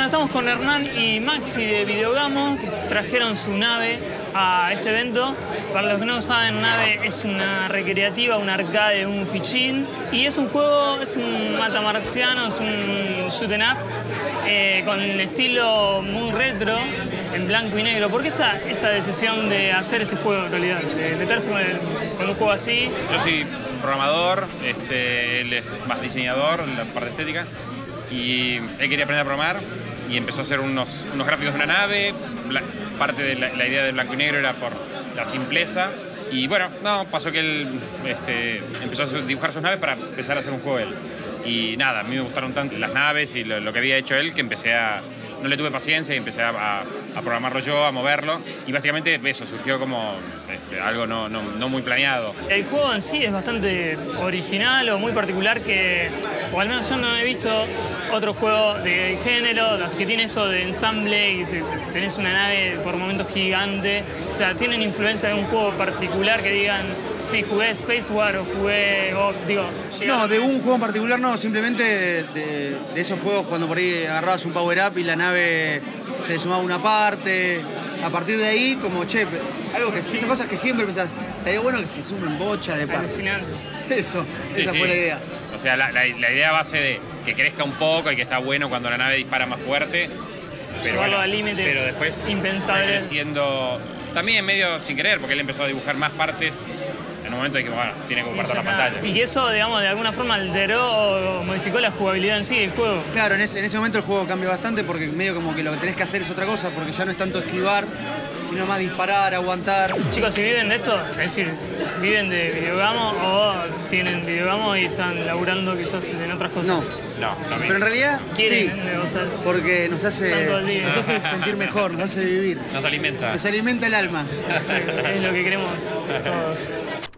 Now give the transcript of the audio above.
Bueno, estamos con Hernán y Maxi de Videogamo, que trajeron su nave a este evento. Para los que no saben, nave es una recreativa, un arcade, un fichín. Y es un juego, es un matamarciano, es un shoot 'em up, con el estilo muy retro, en blanco y negro. ¿Por qué esa decisión de hacer este juego en realidad? De meterse con un juego así. Yo soy programador, él es más diseñador en la parte estética. Y él quería aprender a programar y empezó a hacer unos gráficos de una nave. Parte de la idea de blanco y negro era por la simpleza. Y bueno, pasó que él empezó a dibujar sus naves para empezar a hacer un juego él. Y nada, a mí me gustaron tanto las naves y lo que había hecho él que no le tuve paciencia y empecé a programarlo yo, a moverlo. Y básicamente eso, surgió como algo no muy planeado. El juego en sí es bastante original o muy particular o al menos yo no he visto otro juego de género, así que tiene esto de ensamble y tenés una nave por momentos gigante. O sea, tienen influencia de un juego particular que digan, sí, jugué Space War o jugué... No, de un juego en particular no, simplemente de esos juegos cuando por ahí agarrabas un power-up y la nave se sumaba una parte. A partir de ahí, como, che, esas cosas que siempre pensás, estaría bueno que se sumen bocha de partes. Esa fue la idea. O sea, la idea base de que crezca un poco y que está bueno cuando la nave dispara más fuerte. Llevarlo a límites después impensables. Creciendo también medio sin querer, porque él empezó a dibujar más partes en un momento de que, tiene que compartir la pantalla. Y que eso, digamos, de alguna forma alteró o modificó la jugabilidad en sí del juego. Claro, en ese momento el juego cambia bastante porque medio como que lo que tenés que hacer es otra cosa, porque ya no es tanto esquivar, sino más disparar, aguantar. Chicos, si viven de esto, es decir, viven de Videogamo o tienen Videogamo y están laburando quizás en otras cosas. No, pero en realidad quieren sí, negociar. Porque nos hace sentir mejor, nos hace vivir. Nos alimenta. Nos alimenta el alma. Es lo que queremos todos.